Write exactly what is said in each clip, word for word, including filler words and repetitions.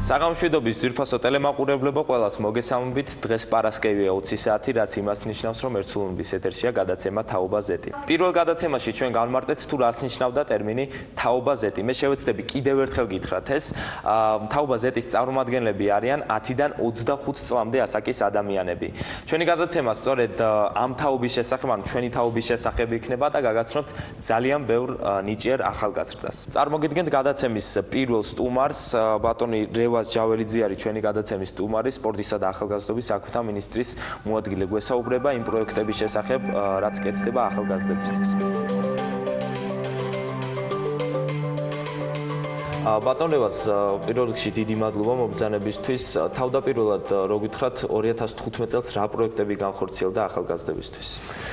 საღამოშვიდობის ძვირფასო ტელემაყურებლებო ყველას მოგესალმებით. დღეს პარასკევია ოცი საათი, რაც იმას ნიშნავს, რომ ერთსულუნების ეთერშია გადაცემა თაობა ზეტი. პირველ გადაცემაში ჩვენ განმარტეთ თუ რას ნიშნავდა ტერმინი თაობა ზეტი. მე შევეცდები კიდევ ერთხელ გითხრათ ეს. თაობა ზეტის წარმომადგენლები არიან ათიდან ოცდახუთ წლამდე ასაკის ადამიანები. ჩვენი გადაცემა სწორედ ამ თაობის შესახებ, ანუ ჩვენი თაობის შესახებ იქნება და გაგაცნობთ ძალიან ბევრ ნიჭიერ ახალგაზრდას. წარმოგიდგენთ გადაცემის პირველ სტუმარს, ბატონი რევაზ ჯაველიძე არის ჩვენი გადაცემის სტუმარი, სპორტისა და ახალგაზრდობის საქმეთა მინისტრის მოადგილე. გვესაუბრება იმ პროექტების შესახებ, რაც კეთდება ახალგაზრდებისთვის. ბატონ რევაზ, პირველ რიგში დიდი მადლობა მობრძანებისთვის. თავდაპირველად რო გითხრათ, ორი ათას თხუთმეტ წელს რა პროექტები განხორციელდა ახალგაზრდებისთვის?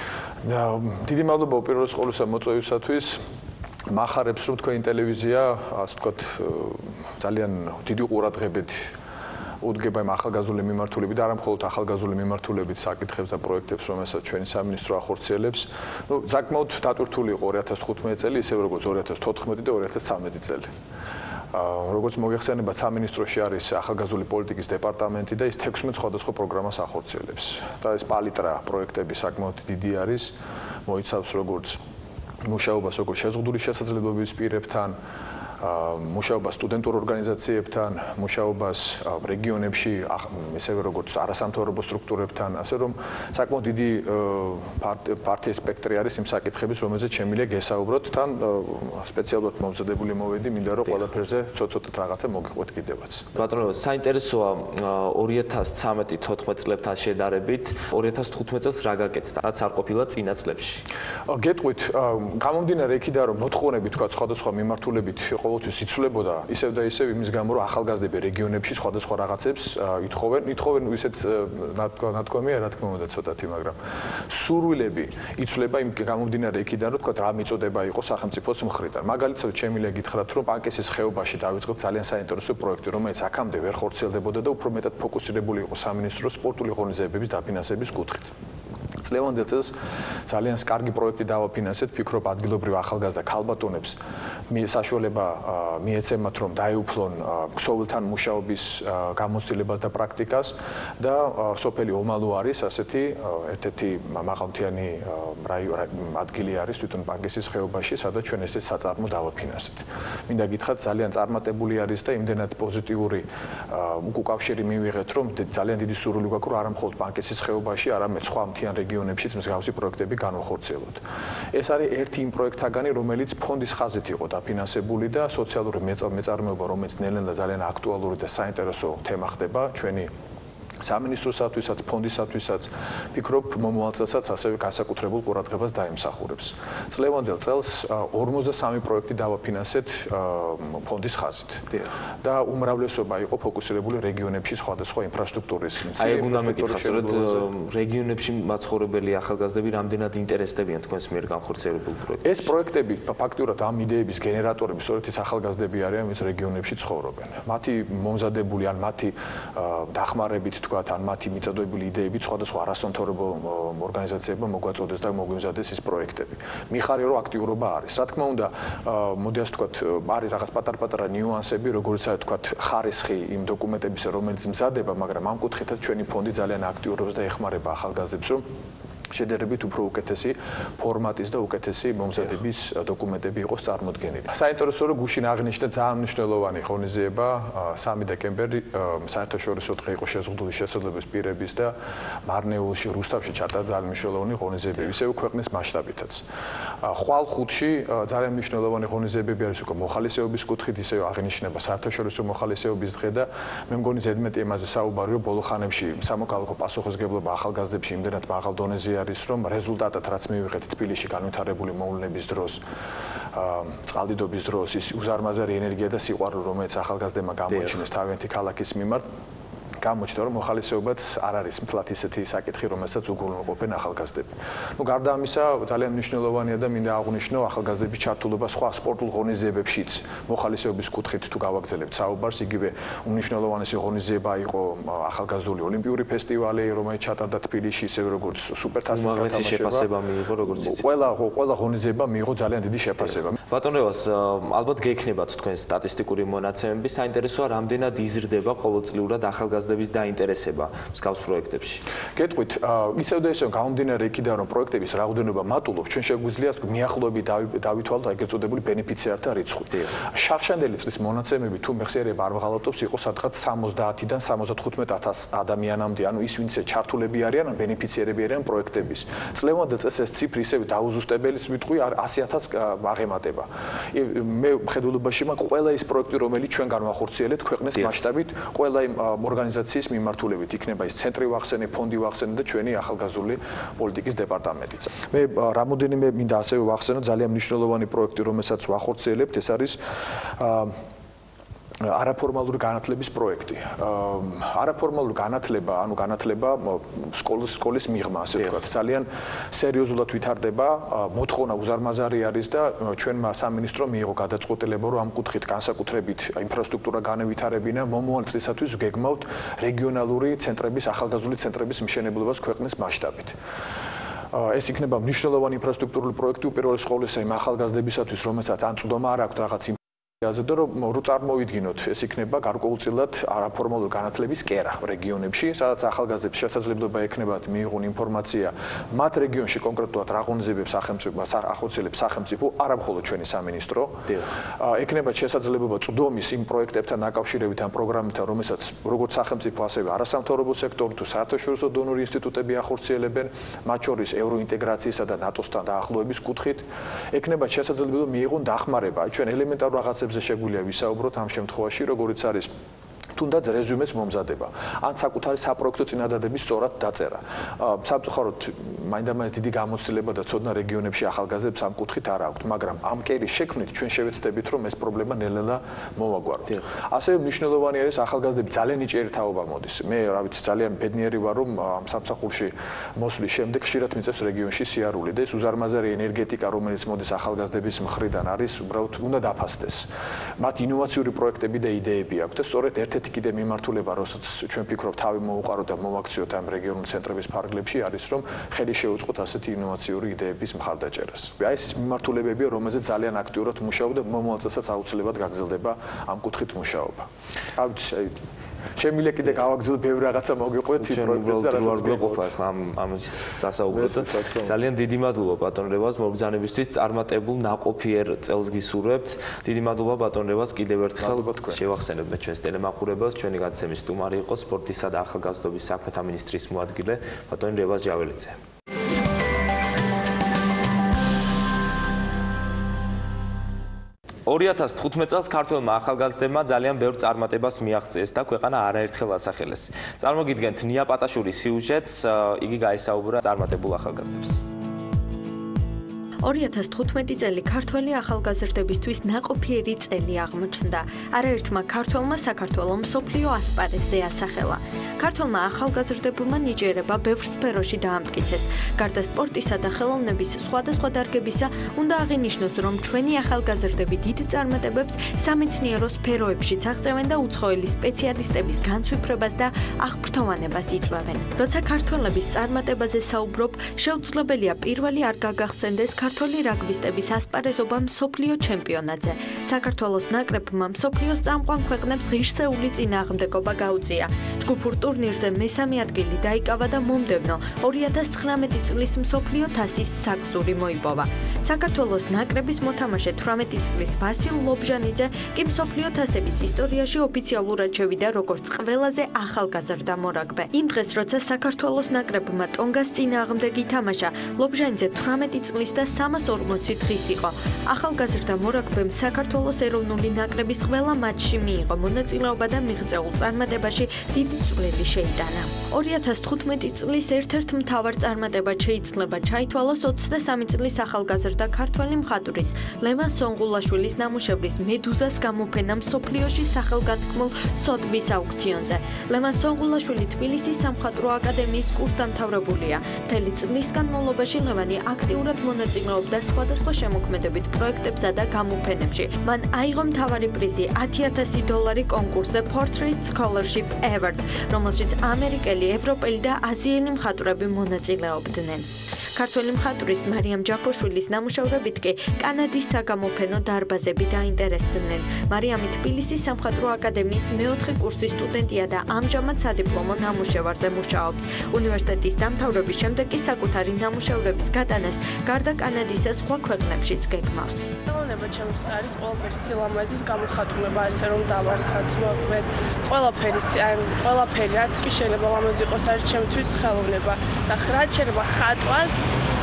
დიდი მადლობა უპირველეს ყოვლისა მოწვევისათვის. მახარებს რომ თქვენი ტელევიზია, ასე ვთქვათ, ძალიან დიდი ყურადღებით უდგება იმ ახალგაზრდული მიმართულებით და არა მხოლოდ ახალგაზრდული მიმართულებით საკითხებს და პროექტებს, რომელსაც ჩვენი სამინისტრო ახორციელებს. ნუ საკმაოდ დატვირთული იყო ორი ათას თხუთმეტი წელი, ისე როგორც ორი ათას თოთხმეტი და ორი ათას ცხრამეტი წელი. როგორც მოგეხსენებათ, სამინისტროში არის ახალგაზრდული პოლიტიკის დეპარტამენტი და ის თექვსმეტ სხვადასხვა პროგრამას ახორციელებს. და ეს პალიტრა პროექტები საკმაოდ დიდი არის, მოიცავს როგორც მუშაობას როგორც შეზღუდული შესაძლებლობების პირებთან, მუშაობას სტუდენტურ ორგანიზაციებთან, მუშაობას რეგიონებში, ისევე როგორც არასამთავრობო სტრუქტურებთან, ასე რომ საკმაოდ დიდი პარტიის სპექტრი არის იმ საკითხების, რომელზეც შემიძლია გესაუბროთ. თან სპეციალურად მომზადებული მოვედი, მინდა რომ ყველაფერზე ცოტ-ცოტ რაღაცა მოგიყვეთ კიდევაც. ბატონო, საინტერესოა ორი ათას ცხრამეტი თოთხმეტ წლებთან შედარებით, ორი ათას თხუთმეტ წელს რა გაკეთდა, რაც არ ყოფილა წინა წლებში? გეტყვით, გამომდინარე იქიდან, რომ მოთხოვნები თქვა სხვადასხვა მიმართულებით ყოველთვის იცვლებოდა, ისევ და ისევ იმის გამო, რომ ახალგაზრდები რეგიონებში სხვადასხვა რაღაცებს ითხოვენ, ითხოვენ ისეთ ნათქვამია, რა თქმა უნდა, ცოტათი, მაგრამ სურვილები იცვლება იმ გამომდინარე იქიდან, რომ თქვა რა მიწოდება იყო სახელმწიფოს მხრიდან. მაგალითად, შემიძლია გითხრათ, რომ პანკისის ხეობაში დაიწყო ძალიან საინტერესო პროექტი, რომელიც აქამდე ვერ ხორციელდებოდა და უფრო მეტად ფოკუსირებული იყო სამინისტროს სპორტული ღონისძიებების დაფინანსების კუთხით. წლევანდელ წელს ძალიან კარგი პროექტი დავაფინანსეთ, ფიქრობ ადგილობრივ ახალგაზრდა ქალბატონებს საშუალება მიეცემათ, რომ დაეუფლონ ქსოვილთან მუშაობის გამოცდილებას და პრაქტიკას და სოფელი ომალუ არის ასეთი ერთ-ერთი მაღალმთიანი ადგილი არის თვითონ პანკისის ხეობაში, სადაც ჩვენ ეს საწარმო დავაფინანსეთ. მინდა გითხრათ, ძალიან წარმატებული არის და იმდენად პოზიტიური უკავშირი მივიღეთ, რომ ძალიან დიდი სურვილი გვაქვს, რომ არა მხოლოდ პანკისის ხეობაში, არამედ სხვა მთიან რეგიონებშიც მსგავსი პროექტები განვახორციელოთ. ეს არის ერთი იმ პროექტთაგანი, რომელიც ფონდის ხაზით იყო დაფინანსებული და სოციალური მეწარმეობა, რომელიც ნელ-ნელა ძალიან აქტუალური და საინტერესო თემა ხდება ჩვენი სამინისტროსათვისაც, ფონდისათვისაც, ფიქრობ, მომავალ წელსაც ასევე განსაკუთრებულ ყურადღებას დაემსახურებს. წლევანდელ წელს ორმოცდასამი პროექტი დავაფინანსეთ ფონდის ხაზით. და უმრავლესობა იყო ფოკუსირებული რეგიონებში სხვადასხვა ინფრასტრუქტურის აი, ეგ უნდა მეკითხა, სწორედ რეგიონებში მაცხოვრებელი ახალგაზრდები რამდენად ინტერესდებიან თქვენს მიერ განხორციელებულ პროექტებს? ეს პროექტები ფაქტიურად ამ იდეების გენერატორები სწორედ ის ახალგაზრდები არიან, ვინც რეგიონებში ცხოვრობენ. მათი მომზადებული ან მათი დახმარებით ან მათი მიწადოებული იდეებით სხვადასხვა არასამთავრობო ორგანიზაციებმა მოგვაწოდეს და მოგვიმზადეს ეს პროექტები. მიხარია, რომ აქტიურობა არის. რა თქმა უნდა, მოდი ასე ვთქვათ, არის რაღაც პატარ-პატარა ნიუანსები, როგორც ასე ვთქვათ, ხარისხი იმ დოკუმენტებისა, რომელიც მზადება, მაგრამ ამ კუთხითაც ჩვენი ფონდი ძალიან აქტიურობს და ეხმარება ახალგაზრდებს, რომ შედარებით უფრო უკეთესი ფორმატის და უკეთესი მომზადების დოკუმენტები იყოს წარმოდგენილი. საინტერესო რომ გუშინ აღნიშნა ძალიან მნიშვნელოვანი ღონისძიება სამი დეკემბერი საერთაშორისო დღე იყო შეზღუდული შესაძლებლობის პირების და მარნეულში, რუსთავში ჩატარდა ძალიან მნიშვნელოვანი ღონისძიებები, ისევ ქვეყნის მასშტაბითაც. ხვალ ხუთში ძალიან მნიშვნელოვანი ღონისძიებები არის უკვე მოხალისეობის კუთხით, ისევ აღინიშნება საერთაშორისო მოხალისეობის დღე და მე მგონი ზედმეტი იმაზე საუბარია, რომ ბოლო ხანებში სამოქალაქო პასუხისმგებლობა ახალგაზრდებში იმდენად მაღალ დონეზე არის, რომ რეზულტატად რაც მივიღეთ თბილისში განვითარებული მოვლენების დროს, წყალდიდობის დროს, ის უზარმაზარი ენერგია და სიყვარული, რომელიც ახალგაზრდებმა გამოიჩინეს თავიანთი ქალაქის მიმართ, გამოჩნდა რომ მოხალისეობაც არ არის მთლად ისეთი საკითხი, რომელსაც უგულმოყოფენ ახალგაზრდები. ნუ გარდა ამისა, ძალიან მნიშვნელოვანია და მინდა აღვნიშნო ახალგაზრდების ჩართულობა სხვა სპორტულ ღონისძიებებშიც. მოხალისეობის კუთხით თუ გავაგზავნებთ საუბარს, იგივე უმნიშვნელოვანესი ღონისძიება იყო ახალგაზრდული ოლიმპიური ფესტივალი, რომელიც ჩატარდა თბილისში, ისევე როგორც სუპერთასის უმაღლესი შეფასება მიიღო, როგორც იცით. ყველა ყველა ღონისძიება მიიღო ძალიან დიდი შეფასება. ბატონ რევას, ალბათ გექნებათ თქვენ სტატისტიკური მონაცემები, საინტერესოა, რამდენად იზრდება ყოველწლიურად ახალგაზრდების დაინტერესება მსგავს პროექტებში. გეტყვით, ისევ და ისევ გამომდინარე იქიდან, რომ პროექტების რაოდენობა მატულობს, ჩვენ შეგვიძლია მიახლოებით დავითვალოთ ეგრეთ წოდებული ბენეფიციართა რიცხვი. შარშანდელი წლის მონაცემები თუ მეხსიერება არ ვღალატობს, იყო სადღაც სამოცდაათიდან სამოცდათხუთმეტ ათას ადამიანამდე, ანუ ის ვინც ჩართულები არიან, ბენეფიციერები არიან პროექტების. წლევანდელ წელს ეს ციფრი ისევ დაუზუსტებელის ვიტყვი ასი ათასს აღემატება. მე მხედველობაში მაქვს ყველა ის პროექტი, რომელიც ჩვენ განვახორციელებთ ქვეყნის მასშტაბით, ყველა იმ ორგანიზაციის მიმართულებით, იქნება ის ცენტრი ვახსენე, ფონდი ვახსენე და ჩვენი ახალგაზრდული პოლიტიკის დეპარტამენტიც. მე რამოდენიმე მინდა ასევე ვახსენო ძალიან მნიშვნელოვანი პროექტი, რომელსაც ვახორციელებთ, ეს არის არაფორმალური განათლების პროექტი. არაფორმალური განათლება, ანუ განათლება სკოლის სკოლის მიღმა, ასე ვთქვათ, ძალიან სერიოზულად ვითარდება, მოთხოვნა უზარმაზარი არის და ჩვენმა სამინისტრომ მიიღო გადაწყვეტილება, რომ ამ კუთხით განსაკუთრებით ინფრასტრუქტურა განევითარებინა, მომავალ წლისათვის გეგმავთ რეგიონალური ცენტრების, ახალგაზრდული ცენტრების მშენებლობას ქვეყნის მასშტაბით. ეს იქნება მნიშვნელოვანი ინფრასტრუქტურული პროექტი უპირველეს ყოვლისა იმ ახალგაზრდებისათვის, რომელსაც ან წვდომა არ აქვს რაღაც აზრდა რომ რო წარმოვიდგინოთ, ეს იქნება გარკვეულწილად არაფორმალური განათლების კერა რეგიონებში, სადაც ახალგაზრდებს შესაძლებლობა ექნებათ მიიღონ ინფორმაცია მათ რეგიონში კონკრეტულად რა ღონისძიებებს სახელმწიფო ახორციელებს სახელმწიფო, არა მხოლოდ ჩვენი სამინისტრო. ექნებათ შესაძლებლობა წვდომის იმ პროექტებთან დაკავშირებით ან პროგრამებთან, რომელსაც როგორც სახელმწიფო, ასევე არასამთავრობო სექტორი თუ საერთაშორისო დონორი ინსტიტუტები ახორციელებენ, მათ შორის ევროინტეგრაციისა და ნატოსთან დაახლოების კუთხით. ექნებათ შესაძლებლობა მიიღონ დახმარება. ჩვენ ელემენტარულ რაღაცებს შეგვიძლია ვისაუბროთ ამ შემთხვევაში, როგორიც არის თუნდაც რეზუმეს მომზადება, ან საკუთარი საპროექტო წინადადების სწორად დაწერა. სამწუხაროდ, მაინდამაინც დიდი გამოცდილება და ცოდნა რეგიონებში ახალგაზრდებს ამ კუთხით არ აქვთ, მაგრამ ამ კერის შექმნით ჩვენ შევეცდებით, რომ ეს პრობლემა ნელ-ნელა მოვაგვაროთ. ასევე მნიშვნელოვანი არის ახალგაზრდები ძალიან ნიჭიერი თაობა მოდის. მე, რა ვიცი, ძალიან ბედნიერი ვარ, რომ ამ სამსახურში მოსვლის შემდეგ ხშირად მიწევს რეგიონში სიარული და ეს უზარმაზარი ენერგეტიკა, რომელიც მოდის ახალგაზრდების მხრიდან არის, უბრალოდ უნდა დაფასდეს. მათ ინოვაციური პროექტები და იდეები აქვთ და სწორედ ერთ კიდე მიმართულება, როსაც ჩვენ ფიქრობთ თავი მოვუყაროთ და მოვაქციოთ ამ რეგიონულ ცენტრების ფარგლებში, არის რომ ხელი შეუწყოთ ასეთი ინოვაციური იდეების მხარდაჭერას. აი ეს ის მიმართულებებია, რომელზეც ძალიან აქტიურად მუშაობ და მომავალ წელსაც აუცილებლად გაგრძელდება ამ კუთხით მუშაობა. აი შემიძლია კიდე გავაგრძელო ბევრი რაღაცა მოგიყვეთ იმ პროექტებზე და რა გვეყოფა ამ ამ სასაუბროზე. ძალიან დიდი მადლობა ბატონ რევას მობრძანებისთვის, წარმატებულ ნაყოფიერ წელს გისურვებთ. დიდი მადლობა ბატონ რევას კიდევ ერთხელ შევახსენებთ ჩვენს ტელემაყურებელს. ჩვენი გადაცემის სტუმარი იყო სპორტისა და ახალგაზრდობის საქმეთა მინისტრის მოადგილე ბატონი რევას ჯაველიძე. ორი ათას თხუთმეტ წელს ქართველმა ახალგაზრდებმა ძალიან ბევრ წარმატებას მიაღწიეს და ქვეყანა არაერთხელ ასახელეს. წარმოგიდგენთ ნია პატაშურის სიუჟეტს, იგი გაესაუბრა წარმატებულ ახალგაზრდებს. ორი ათას თხუთმეტი წელი ქართველი ახალგაზრდებისთვის ნაყოფიერი წელი აღმოჩნდა. არაერთმა ქართველმა საქართველოს მსოფლიო ასპარეზზე ასახელა. ქართველმა ახალგაზრდებმა ნიჭიერება ბევრ სფეროში დაამტკიცეს. გარდა სპორტისა და ხელოვნების სხვადასხვა დარგებისა, უნდა აღინიშნოს, რომ ჩვენი ახალგაზრდები დიდ წარმატებებს სამეცნიერო სფეროებშიც აღწევენ და უცხოელი სპეციალისტების განცვიფრებას და აღფრთოვანებას იწვევენ. როცა ქართველების წარმატებაზე საუბრობ, შეუძლებელია პირველი არ გაგახსენდეს ქართველი რაგბისტების ასპარეზობა მსოფლიო ჩემპიონატზე. საქართველოს ნაკრებმა მსოფლიოს წამყვან ქვეყნებს ღირსეული წინააღმდეგობა გაუწია. ჯგუფურ ტურნირზე მესამე ადგილი დაიკავა და მომდევნო ორი ათას ცხრამეტი წლის მსოფლიო თასის საგზური მოიპოვა. საქართველოს ნაკრების მოთამაშე თვრამეტი წლის ვასილ ლობჟანიძე კი მსოფლიო თასების ისტორიაში ოფიციალურად შევიდა როგორც ყველაზე ახალგაზრდა მორაგბე. იმ დღეს, როცა საქართველოს ნაკრებმა ტონგას წინააღმდეგ ითამაშა, ლობჟანიძე თვრამეტი წლის და სამას ორმოცი დღის იყო. ახალგაზრდა მორაგბემ საქართველოს ეროვნული ნაკრების ყველა მატჩში მიიღო მონაწილეობა და მიღწეულ წარმატებაში დიდი წვლილი შეიტანა. ორი ათას თხუთმეტი წლის ერთ-ერთ მთავარ წარმატებად შეიძლება ჩაითვალოს ოცდასამი წლის ახალგაზრდა ქართველი მხატვრის ლევან სონღულაშვილის ნამუშევრის მედუზას გამოფენა მსოფლიოში სახელგანთქმულ სოტბის აუქციონზე. ლევან სონღულაშვილი თბილისის სამხატვრო აკადემიის კურსდამთავრებულია. მთელი წლის განმავლობაში ლევანი აქტიურად მონაწილეობდა სხვადასხვა შემოქმედებით პროექტებსა და გამოფენებში. მან აიღო მთავარი პრიზი ათი ათასი დოლარი კონკურსზე Portrait Scholarship Award, რომელშიც ამერიკელი, ევროპელი და აზიელი მხატვრები მონაწილეობდნენ. ქართველი მხატვრის მარიამ ჯაფოშვილის ნამუშევრებით კი კანადის საგამოფენო დარბაზები დაინტერესდნენ. მარიამი თბილისის სამხატვრო აკადემიის მეოთხე კურსის სტუდენტია და ამჟამად სადიპლომო ნამუშევარზე მუშაობს. უნივერსიტეტის დამთავრების შემდეგ კი საკუთარი ნამუშევრების გატანას გარდა კანადისა სხვა ქვეყნებშიც გეგმავს. ხელოვნება ჩემს არის ყველაფერი სილამაზის გამოხატულება, ესე რომ დავარქოთ, მოკლედ, ყველაფერი, ყველაფერი, რაც კი შეიძლება ლამაზი იყოს, არის ჩემთვის ხელოვნება და რაც შეიძლება ხატვას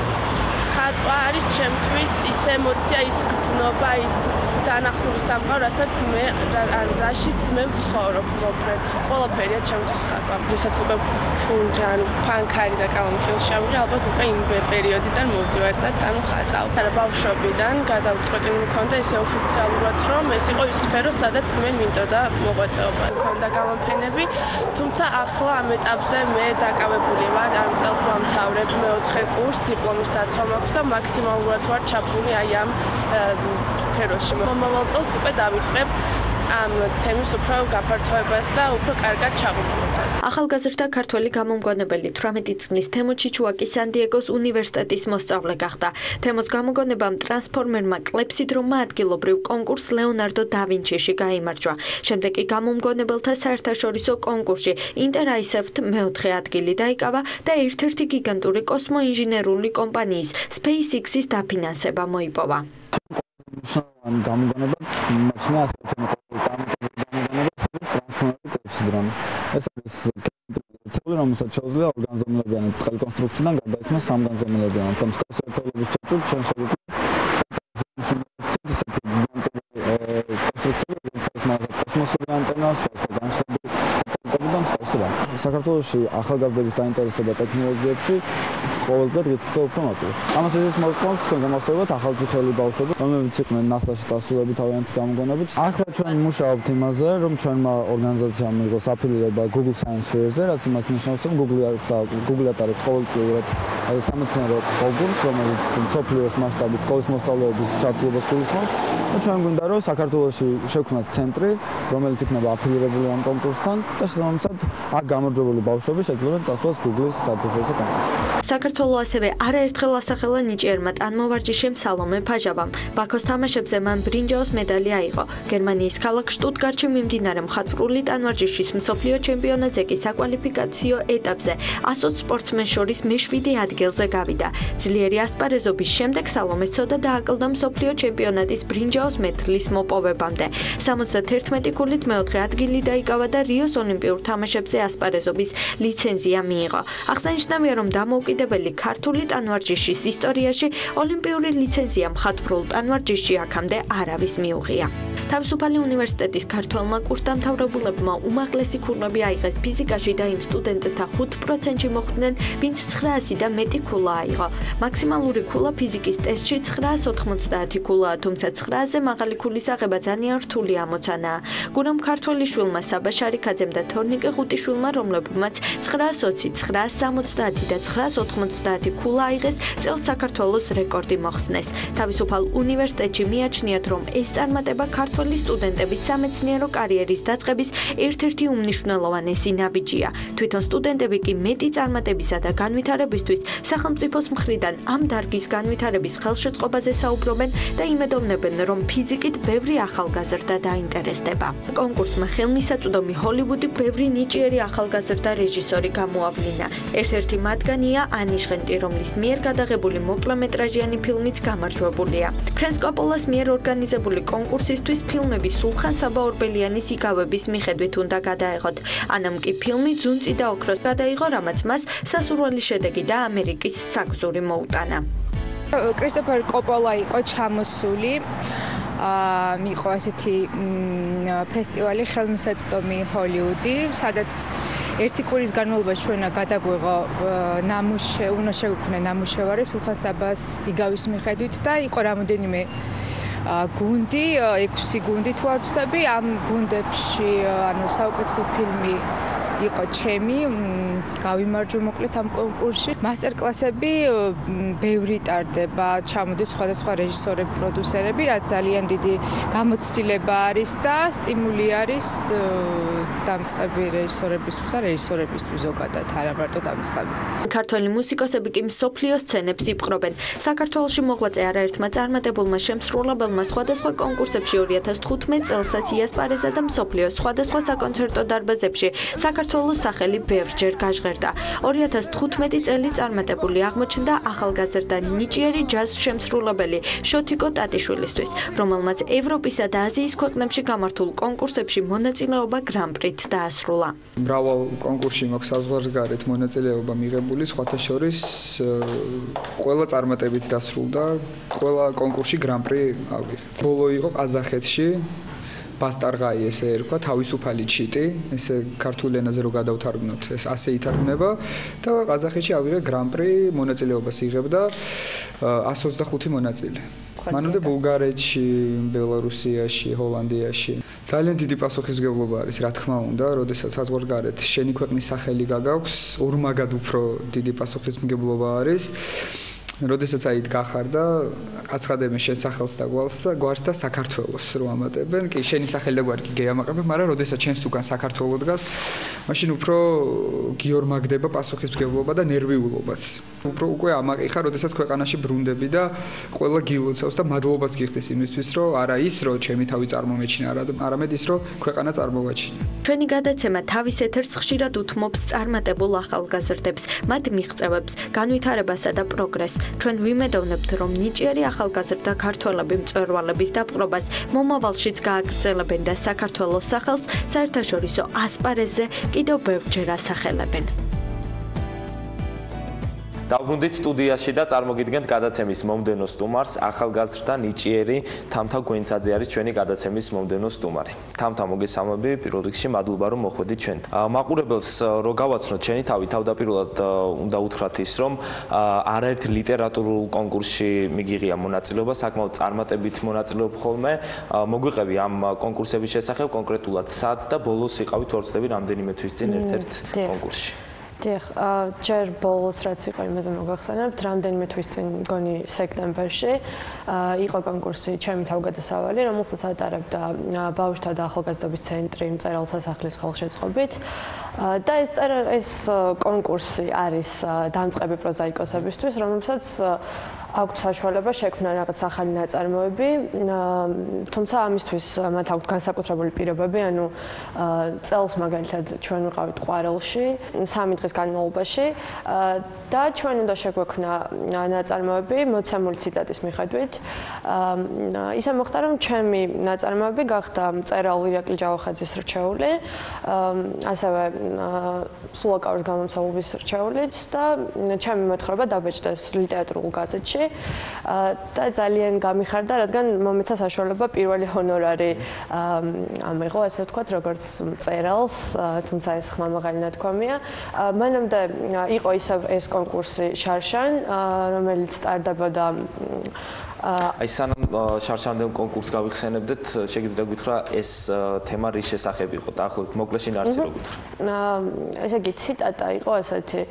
ხატვა არის ჩემთვის ის ემოცია, ის გრძნობა, ის დანახული სამყარო, რასაც მე ან რაშიც მე ვცხოვრობ, მოკლედ, ყველაფერია ჩემთვის ხატვა. ვისაც უკვე ფუნჯი, ანუ ფანქარი და კალამი ხელში ავიღე, ალბათ უკვე იმ პერიოდიდან მოვდივარ და თან ხატავ. არა, ბავშვობიდან გადავწყვეტი მქონდა ესე ოფიციალურად, რომ ეს იყო ის სფერო, სადაც მე მინდოდა მოღვაწეობა. მქონდა გამოფენები, თუმცა ახლა ამ ეტაპზე მე დაკავებული ვარ, ამ წელს ვამთავრებ მეოთხე კურსს, დიპლომის დაცვა მაქვს და მაქსიმალურად ვარ ჩაფული აი ამ სფეროში. მომავალ წელს უკვე დავიწყებ ამ თემის უფრო გაფართოებას და უფრო კარგად ჩაღრმავებას. ახალგაზრდა ქართველი გამომგონებელი თვრამეტი წლის თემო ჩიჩუაკი სან-დიეგოს უნივერსიტეტის მოსწავლე გახდა. თემოს გამოგონებამ ტრანსფორმერმა კლეფსიდრომმა ადგილობრივ კონკურს ლეონარდო და ვინჩიში გაიმარჯვა. შემდეგ კი გამომგონებელთა საერთაშორისო კონკურსში ინტერაისევთ მეოთხე ადგილი დაიკავა და ერთ-ერთი გიგანტური კოსმოინჟინერული კომპანიის SpaceX-ის დაფინანსება მოიპოვა. გამოგონებად მაჩვენე ასეთი ეს არის ერთეული, რომელსაც შეუძლია ორგანზომილებიანი ბრტყელი კონსტრუქციიდან გადაიქმნას სამგანზომილებიანი და მსგავსი ერთეულების შეჭრით ჩვენ შევიძლია ისეთი კონსტრუქციები, რომელსაც მაგათ კოსმოსური ანტენა, სხვადასხვა განშტოებები და მსგავსი რამ. საქართველოში ახალგაზრდების დაინტერესება ტექნოლოგიებში ყოველდღე დღითიდღე უფრო მაკლობს. ამას ეს მოწმობს თქვენ გამოსწორებთ ახალციხელი ბავშვები, რომლებიც იყვნენ ნასტაში დასრულები თავიანთი გამოგონებით. ახლა ჩვენ მუშაობთ იმაზე, რომ ჩვენმა ორგანიზაციამ მიიღოს აფილიირება Google Science Fair-ზე, რაც იმას ნიშნავს, რომ Google ატარებს ყოველწლიურად სამეცნიერო კონკურსს, რომელიც მსოფლიოს მასშტაბის სკოლის მოსწავლეების ჩართულობას გულისხმობს. და ჩვენ გვინდა, რომ საქართველოში შევქმნათ ცენტრი, რომელიც იქნება აფილიირებული ამ კონკურსთან და შესაბამისად აქ გამარჯვებული ბავშვები შეძლებენ წასვლას Google-ის საერთაშორისო კონკურსში. საქართველო ასევე არაერთხელ ასახელა ნიჭიერმა ტანმოვარჯიშემ სალომე ფაჟავამ. ბაქოს თამაშებზე მან ბრინჯაოს მედალი აიღო. გერმანიის ქალაქ შტუტგარტში მიმდინარე მხატვრული ტანვარჯიშის მსოფლიო ჩემპიონატზე კი საკვალიფიკაციო ეტაპზე ასოც სპორტსმენს შორის მეშვიდე ადგილზე გავიდა. ძლიერი ასპარეზობის შემდეგ სალომე ცოდა დააკლდა მსოფლიო ჩემპიონატის ბრინჯაოს მედლის მოპოვებამდე. სამოცდათერთმეტი ქულით მეოთხე ადგილი დაიკავა და რიოს ოლიმპიურ თამაშებზე ასპარეზობის ლიცენზია მიიღო. აღსანიშნავია, რომ დამოუკიდებელი ქართული ტანვარჯიშის ისტორიაში ოლიმპიური ლიცენზია მხატვრულ ტანვარჯიშში აქამდე არავის მიუღია. თავისუფალი უნივერსიტეტის ქართველმა კურსდამთავრებულებმა უმაღლესი ქულები აიღეს ფიზიკაში და იმ სტუდენტთა ხუთ პროცენტში მოხვდნენ, ვინც ცხრაასი და მეტი ქულა აიღო. მაქსიმალური ქულა ფიზიკის ტესტში ცხრაას ოთხმოცდაათი ქულაა, თუმცა ცხრააზე მაღალი ქულის აღება ძალიან რთული ამოცანაა. გურამ ქართველიშვილმა, საბა შარიქაძემ და თორნიკე ღუტიშვილმა, რომლებმაც ცხრაას ოცი, ცხრაას სამოცდაათი და ცხრაას ოთხმოცდაათი ქულა აიღეს, წელს საქართველოს რეკორდი მოხსნეს. თავისუფალ უნივერსიტეტში მიაჩნიათ, რომ ეს წარმატება ქართველი სტუდენტების სამეცნიერო კარიერის დაწყების ერთ-ერთი უმნიშვნელოვანესი ნაბიჯია. თვითონ სტუდენტები კი მეტი წარმატებისა და განვითარებისთვის სახელმწიფოს მხრიდან ამ დარგის განვითარების ხელშეწყობაზე საუბრობენ და იმედოვნებენ, რომ ფიზიკით ბევრი ახალგაზრდა დაინტერესდება. კონკურსმა ხელმისაწვდომი ჰოლივუდი ბევრი ნიჭიერი ახალგაზრდა რეჟისორი გამოავლინა. ერთ-ერთი მათგანია ანიშღენტი, რომლის მიერ გადაღებული მოკლემეტრაჟიანი ფილმიც გამარჯვებულია. ფრენს კოპოლას მიერ ორგანიზებული კონკურსისთვის ფილმები სულხან საბა ორბელიანის იკავების მიხედვით უნდა გადაეღოთ. ანამ კი ფილმი ძუნწი და ოქროს გადაიღო, რამაც მას სასურველი შედეგი და ამერიკის საგზური მოუტანა. კრისტოფერ კოპოლა იყო ჩამოსული იყო ესეთი ფესტივალი ხელმისაწვდომი ჰოლივუდი, სადაც ერთი კვირის განმავლობაში ჩვენ გადაგვიღო ნამუშე, უნდა შევქმნე ნამუშევარი სულხან საბას იგავის მიხედვით და იყო რამოდენიმე გუნდი, ექვსი გუნდი თუ არ ვცდები, ამ გუნდებში ანუ საუკეთესო ფილმი იყო ჩემი, გავიმარჯვე მოკლედ ამ კონკურსში. მასტერკლასები ბევრი ტარდება, ჩამოდის სხვადასხვა რეჟისორები, პროდიუსერები, რაც ძალიან დიდი გამოცდილება არის და სტიმული არის დამწყები რეჟისორებისთვის და რეჟისორებისთვის ზოგადად, არა მარტო დამწყები. ქართველი მუსიკოსები კი მსოფლიო სცენებს იპყრობენ. საქართველოში მოღვაწე არაერთმა წარმატებულმა შემსრულებელმა სხვადასხვა კონკურსებში ორი ათას თხუთმეტ წელსაც იასპარეზა და მსოფლიოს სხვადასხვა საკონცერტო დარბაზებში საქართველოს სახელი ბევრჯერ გაჟღერდა. ორი ათას თხუთმეტი წელი წარმატებული აღმოჩნდა ახალგაზრდა ნიჭიერი ჯაზ შემსრულებელი შოთიკო ტატიშვილისთვის, რომელმაც ევროპისა და აზიის ქვეყნებში გამართულ კონკურსებში მონაწილეობა გრან-პრით დაასრულა. მრავალ კონკურსში მაქვს საზღვარგარეთ მონაწილეობა მიღებული, სხვათა შორის ყველა წარმატებით დასრულდა, ყველა კონკურსში გრან-პრი ავიღე. ბოლო იყო ყაზახეთში. ბასტარღაი ესე ერქვა, თავისუფალი ჩიტი, ესე ქართულ ენაზე რო გადავთარგმნოთ, ეს ასე ითარგმნება და ყაზახეთში ავიღე გრან-პრი, მონაწილეობას იღებდა εκατს ოცდახუთი მონაწილე. მანამდე ბულგარეთში, ბელარუსიაში, ჰოლანდიაში. ძალიან დიდი პასუხისმგებლობა არის, რა თქმა უნდა, როდესაც საზღვარგარეთ შენი ქვეყნის სახელი გაგაქვს, ორმაგად უფრო დიდი პასუხისმგებლობა არის. როდესაც აი გახარდა აცხადებენ შენ სახელს და გვალს და გვარს და საქართველოს რო ამატებენ, კი შენი სახელი და გვარი კი გეამაყებენ, მაგრამ როდესაც შენს უკან საქართველო დგას, მაშინ უფრო გიორმაგდება პასუხისმგებლობა და ნერვიულობაც. უფრო უკვე ამაყიხარ, როდესაც ქვეყანაში ბრუნდები და ყველა გილოცავს და მადლობას გიხდის იმისთვის, რომ არა ის, რომ ჩემი თავი წარმომეჩინა, არამედ ის, რომ ქვეყანა წარმოვაჩინა. ჩვენი გადაცემა თავის ეთერს ხშირად უთმობს წარმატებულ ახალგაზრდებს, მათ მიღწევებს, განვითარებასა და პროგრესს. ჩვენ ვიმედოვნებთ, რომ ნიჭიერი ახალგაზრდა ქართველები მწვერვალების დაპყრობას მომავალშიც გააგრძელებენ და საქართველოს სახელს საერთაშორისო ასპარეზზე კიდევ ბევრჯერ ასახელებენ. დავბრუნდით სტუდიაში და წარმოგიდგენთ გადაცემის მომდევნო სტუმარს, ახალგაზრდა ნიჭიერი თამთა გვენცაძე არის ჩვენი გადაცემის მომდევნო სტუმარი. თამთა, მოგესალმები, პირველ რიგში მადლობა რომ მოხვედით ჩვენ. მაყურებელს რო გავაცნოთ ჩვენი თავი, თავდაპირველად უნდა უთხრათ ის, რომ არაერთ ლიტერატურულ კონკურსში მიგიღია მონაწილეობა, საკმაოდ წარმატებით მონაწილეობ ხოლმე. მოგვიყევი ამ კონკურსების შესახებ, კონკრეტულად სად და ბოლოს იყავით თუ არ ვცდები რამდენიმე თვის წინ ერთ-ერთ კონკურსში. დიახ, ჯერ ბოლოს რაც იყო იმაზე მოგახსენებთ, რამდენიმე თვის წინ მგონი სექტემბერში იყო კონკურსი ჩემი თავგადასავალი, რომელსაც ატარებდა ბავშვთა და ახალგაზრდობის ცენტრი მწერალ სასახლის ხელშეწყობით. და ეს ეს კონკურსი არის დამწყები პროზაიკოსებისთვის, რომელსაც აქვთ საშუალება შექმნა რაღაც ახალი ნაწარმოები, თუმცა ამისთვის მათ აქვთ განსაკუთრებული პირობები, ანუ წელს მაგალითად ჩვენ ვიყავით ყვარელში სამი დღის განმავლობაში და ჩვენ უნდა შეგვექმნა ნაწარმოები მოცემული ციტატის მიხედვით. ისე მოხდა, რომ ჩემი ნაწარმოები გახდა მწერალ ირაკლი ჯავახაძის რჩეული, ასევე სულაკაურის გამომცემლობის რჩეულიც და ჩემი მოთხრობა დაბეჭდეს ლიტერატურულ გაზეთში. და ძალიან გამიხარდა, რადგან მომეცა საშუალება პირველი ჰონორარი ამიღო, ასე ვთქვათ, როგორც მწერალს, თუმცა ეს ხმამაღალი ნათქვამია. მანამდე იყო ისევ ეს კონკურსი შარშან, რომელიც ტარდებოდა აი სანამ შარშანდელ კონკურსს გავიხსენებდეთ, შეგიძლია გითხრა ეს თემა რის შესახებ იყო და ახლობთ მოკლეში ნარსი რო გითხრა. ესე იგი ციტატა იყო ესეთი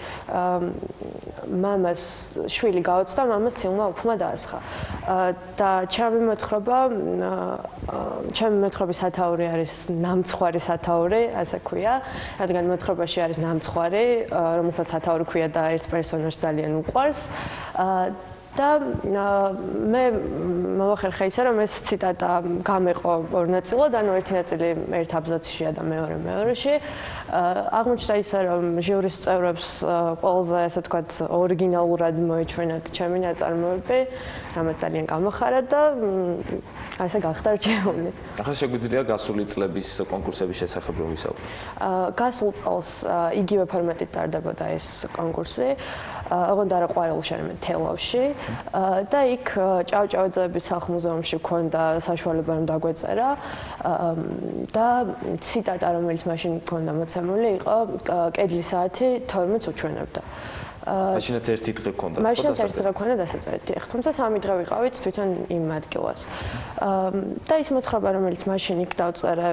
მამას შვილი გაოცდა, მამას სილმა უფლმა დაასხა. და ჩემი მოთხრობა, ჩემი მოთხრობის სათაური არის ნამცხვარი სათაური, ასე ქვია, რადგან მოთხრობაში არის ნამცხვარი, რომელსაც სათაური ქვია და ერთ პერსონაჟს ძალიან უყვარს. და მე მოვახერხე ისე, რომ ეს ციტატა გამეყო ორ ნაწილად, ანუ ერთი ნაწილი ერთ აბზაცშია და მეორე მეორეში. აღმოჩნდა ისე, რომ ჟიურის წევრებს ყველაზე, ასე ვთქვათ, ორიგინალურად მოეჩვენათ ჩემი ნაწარმოები, რამაც ძალიან გამოხარა და ასე გახდა რჩეული. ახლა შეგვიძლია გასული წლების კონკურსების შესახებ რომ ვისაუბროთ. გასულ წელს იგივე ფორმატით ტარდებოდა ეს კონკურსი. ოღონდ არა ყვარელში, არამედ თელავში. და იქ ჭავჭავაძეების სახლ-მუზეუმში მქონდა საშუალება რომ დაგვეწერა და ციტატა რომელიც მაშინ მქონდა მოცემული იყო კედლის საათი თორმეტს უჩვენებდა. მაშინაც ერთი დღე გქონდა. მაშინაც ერთი დღე გქონდა დასაწერეთი. თუმცა სამი დღე ვიყავით თვითონ იმ ადგილას. და ის მოთხრობა რომელიც მაშინ იქ დავწერე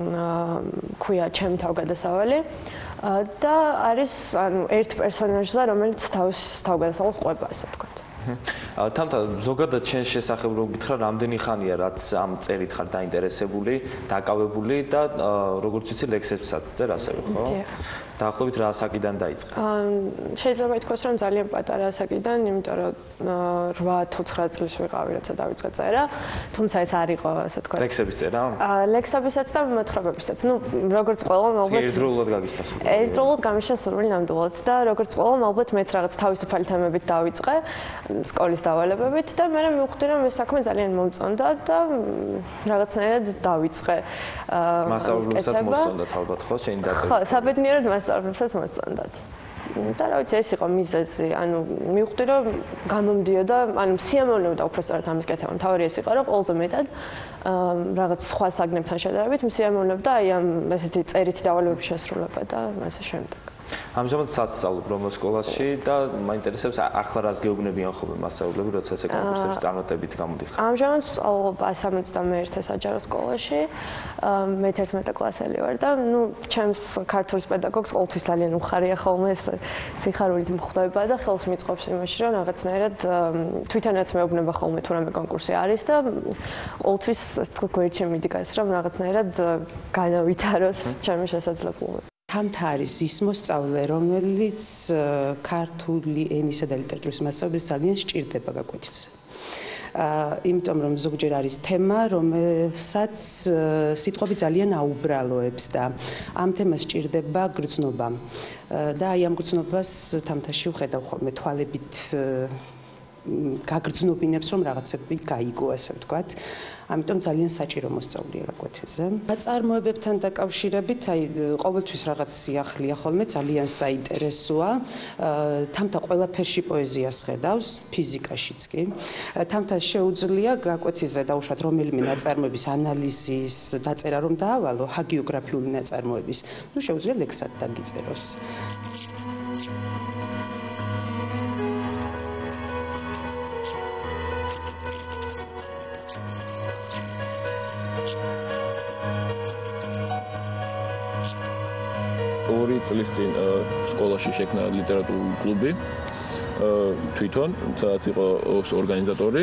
ქვია ჩემი თავგადასავალი და არის ანუ ერთ პერსონაჟზე რომელიც თავის თავგადასავალს ყვება ასე ვთქვათ. თამთა ზოგადად შენ შესახებ რო გითხრა რამდენი ხანია რაც ამ წერით ხარ დაინტერესებული, დაკავებული და როგორც ვიცი ლექსებსაც წერ ასევე ხო? დაახლოებით რა ასაკიდან დაიწყე? შეიძლება ითქვას რომ ძალიან პატარა ასაკიდან, იმიტომ რომ რვა თუ ცხრა წლის ვიყავი როცა დავიწყე წერა, თუმცა ეს არ იყო ასე ვთქვათ. ლექსების წერა? ლექსებისაც და მოთხრობებისაც. ნუ როგორც ყველა ალბათ ერთდროულად გაგიშთა სურვილი. ერთდროულად გამიშთა სურვილი ნამდვილად და როგორც ყველა ალბათ მეც რაღაც თავისუფალი თემებით დავიწყე. სკოლის დავალებებით და მე მივხვდი რომ ეს საქმე ძალიან მომწონდა და რაღაცნაირად დავიწყე. მასწავლებელსაც მოსწონდათ ალბათ ხო შენი დაწერა? ხო, საბედნიეროდ მასწავლებელსაც მოსწონდათ. და რა ვიცი, ეს იყო მიზეზი, ანუ მივხვდი რომ გამომდიოდა, ანუ სიამოვნებდა უბრალოდ ამის კეთება. თავი ეს იყო რომ ყველაზე მეტად რაღაც სხვა საგნებთან შედარებით სიამოვნებდა აი ამ ესეთი წერითი დავალებების შესრულება და ასე შემდეგ. ამჟამად სასწავლობ რომელ სკოლაში და მაინტერესებს ახლა რას გეუბნებიან ხოლმე მასწავლებლები, როცა ესე კონკურსების წარმატებით გამოდიხარ. ამჟამად ვსწავლობ სამოცდამეერთე საჯარო სკოლაში, მეთერთმეტე კლასელი ვარ და ნუ ჩემს ქართულის პედაგოგს ყოველთვის ძალიან უხარია ხოლმე ეს სიხარულით მხვდება და ხელს მიწყობს იმაში, რომ რაღაცნაირად თვითონაც მეუბნება ხოლმე თუ რამე კონკურსი არის და ყოველთვის ეს თქო გვერდში მიდიგას რომ რაღაცნაირად განავითაროს ჩემი შესაძლებლობები. თამთა არის ის მოსწავლე, რომელიც ქართული ენისა და ლიტერატურის მასწავლებლებს ძალიან სჭირდება გაკვეთილზე. იმიტომ რომ ზოგჯერ არის თემა, რომელსაც სიტყვები ძალიან აუბრალოებს და ამ თემას სჭირდება გრძნობა. და აი ამ გრძნობას თამთაში ვხედავ ხოლმე თვალებით გაგრძნობინებს რომ რაღაცები გაიგო ასე ვთქვათ. ამიტომ ძალიან საჭირო მოსწავლეა გაკვეთილზე. ნაწარმოებებთან დაკავშირებით, აი ყოველთვის რაღაც სიახლეა ხოლმე, ძალიან საინტერესოა. თამთა ყველაფერში პოეზიას ხედავს, ფიზიკაშიც კი. თამთა შეუძლია გაკვეთილზე დაუშვათ რომელიმე ნაწარმოების ანალიზის დაწერა რომ დაავალო, ჰაგიოგრაფიული ნაწარმოების. ნუ შეუძლია ლექსად დაგიწეროს. ორი წლის წინ სკოლაში შექმნა ლიტერატურული კლუბი თვითონ, სადაც იყო ორგანიზატორი.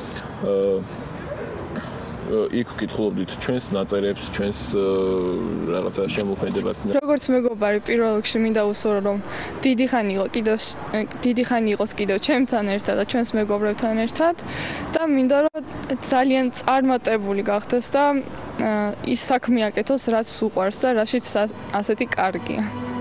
იქ ვკითხულობდით ჩვენს ნაწერებს, ჩვენს რაღაცა შემოქმედებას. როგორც მეგობარი პირველ რიგში მინდა უსურო რომ დიდი ხანი იყო კიდევ დიდი ხანი იყოს კიდევ ჩემთან ერთად და ჩვენს მეგობრებთან ერთად და მინდა რომ ძალიან წარმატებული გახდეს და ის საქმე აკეთოს, რაც უყვარს და რაშიც ასეთი კარგია.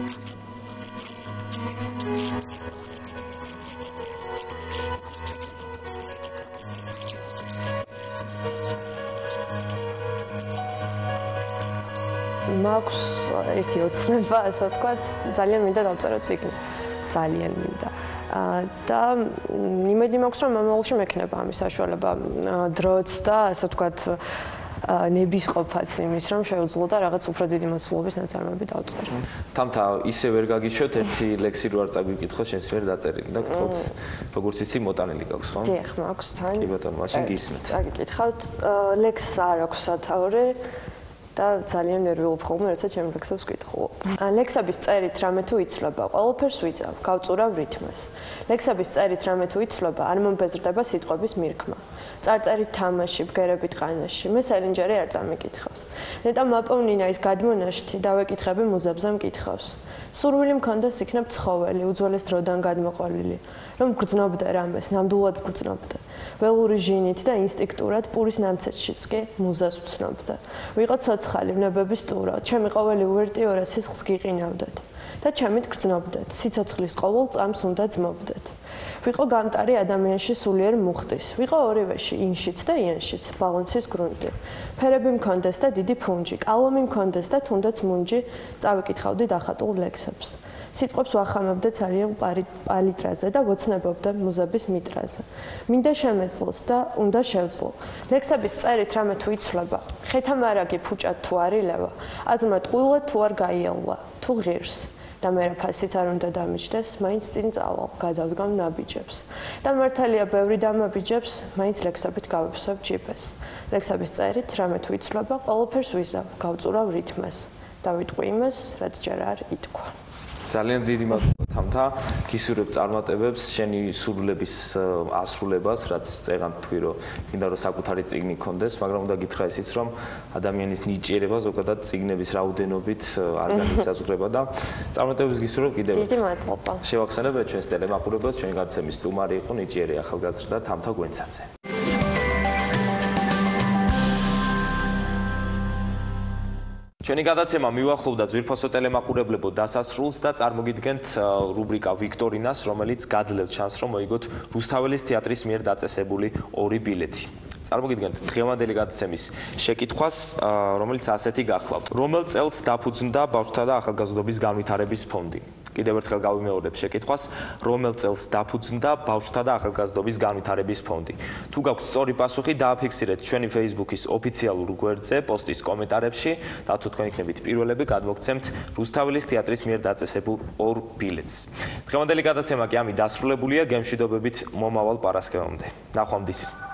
მაქვს ერთი ოცნება, ასე ვთქვათ, ძალიან მინდა დავწერო წიგნი. ძალიან მინდა. და იმედი მაქვს, რომ მომავალში მექნება ამის საშუალება დროც და ასე ვთქვათ ნებისყოფაც იმის, რომ შეუძლოდა რაღაც უფრო დიდი მოსულობის ნაწარმოები დავწერო. თამთა ისე ვერ გაგიშვათ ერთი ლექსი რო არ წაგვიკითხო, შენს ვერ დაწერილი და გთხოვთ, როგორც იცი მოტანილი გაქვს, ხო? დიახ, მაქვს თან. კი ბატონო, მაშინ გისმენთ. წაგიკითხავთ, ლექსს არ აქვს სათაური. და ძალიან ნერვიულობ ხოლმე, როცა ჩემ ლექსებს ვკითხულობ. ლექსების წერით რამე თუ იცვლება, ყველაფერს ვიძავ, გავწურავ რითმას. ლექსების წერით რამე თუ იცვლება, არ მომბეზრდება სიტყვების მირქმა. წარწერით თამაში, ბგერებით ყანაში, მე სელინჯერი არ წამიკითხავს. ნეტა მაპოვნინა ის გადმონაშთი, დავეკითხები მუზებზე მკითხავს. სურვილი მქონდეს იქნებ ცხოველი, უძველეს დროდან გადმოყოლილი, რომ გრძნობდე რამეს, ნამდვილად გრძნობდე. ველური ჟინით და ინსტინქტურად პურის ნამცეთშიც კი მუზას ვცნობდე. ვიყო ცოცხალი ვნებების ტურო, ჩემი ყოველი უვერტიორა სისხლს გიყინავდეთ და ჩემით გრძნობდეთ, სიცოცხლის ყოველ წამს უნდა ძმობდეთ. ვიყო გამტარი ადამიანში სულიერ მუხტის, ვიყო ორივეში, ინშიც და იანშიც, ბალანსის გრუნტი. ფერები მქონდეს და დიდი ფუნჯი, კალომი მქონდეს და თუნდაც მუნჯი, წავიკითხავდი დახატულ ლექსებს. სიტყვებს ვახამებდა ძალიან პალიტრაზე და ვოცნებობდა მუზების მიტრაზე. მინდა შემეძლოს და უნდა შევძლო. ლექსების წერით რამე თუ იცვლება, ხეთამარაგი ფუჭად თუ არილევა, აზრმა ტყუილად თუ არ გაიელვა, თუ ღირს. და მე ფასიც არ უნდა დამიჯდეს, მაინც წინ წავალ, გადავდგამ ნაბიჯებს. და მართალია ბევრი დამაბიჯებს, მაინც ლექსებით გავიფსებ ჯიპეს. ლექსების წერით რამე თუ იცვლება, ყველაფერს ვიზავ, გავწურავ რითმეს. დავიტყვი იმას, რაც ჯერ არ ითქვა. ძალიან დიდი მადლობა თამთა, გისურვებ წარმატებებს, შენი სურვილების ასრულებას, რაც წეგან თქვი რომ გინდა რომ საკუთარი წიგნი გქონდეს, მაგრამ უნდა გითხრა ისიც რომ ადამიანის ნიჭიერება ზოგადად წიგნების რაოდენობით არ განისაზღვრება და წარმატებებს გისურვებ კიდევ ერთხელ. დიდი მადლობა. შევახსენებ ჩვენს ტელემაყურებელს, ჩვენი გადაცემის სტუმარი იყო ნიჭიერი ახალგაზრდა თამთა გვენცაძე. ჩვენი გადაცემა მივახლოვდა ძვირფასო ტელემაყურებლებო დასასრულს და წარმოგიდგენთ რუბრიკა ვიქტორინას, რომელიც გაძლევთ შანსს, რომ მოიგოთ რუსთაველის თეატრის მიერ დაწესებული ორი ბილეთი. წარმოგიდგენთ დღევანდელი გადაცემის შეკითხვას, რომელიც ასეთი გახლავთ. რომელ წელს დაფუძნდა ბავშვთა და ახალგაზრდობის განვითარების ფონდი? კიდევ ერთხელ გავიმეორებ შეკითხვას, რომელ წელს დაფუძნდა ბავშვთა და ახალგაზრდობის განვითარების ფონდი? თუ გაქვთ სწორი პასუხი, დააფიქსირეთ ჩვენი Facebook-ის ოფიციალურ გვერდზე, პოსტის კომენტარებში და თუ თქვენ იქნებით პირველები, გადმოგცემთ რუსთაველის თეატრის მიერ დაწესებულ ორ ბილეთს. დღევანდელი გადაცემა კი ამით დასრულებულია, გემშვიდობებით მომავალ პარასკევამდე. ნახვამდის.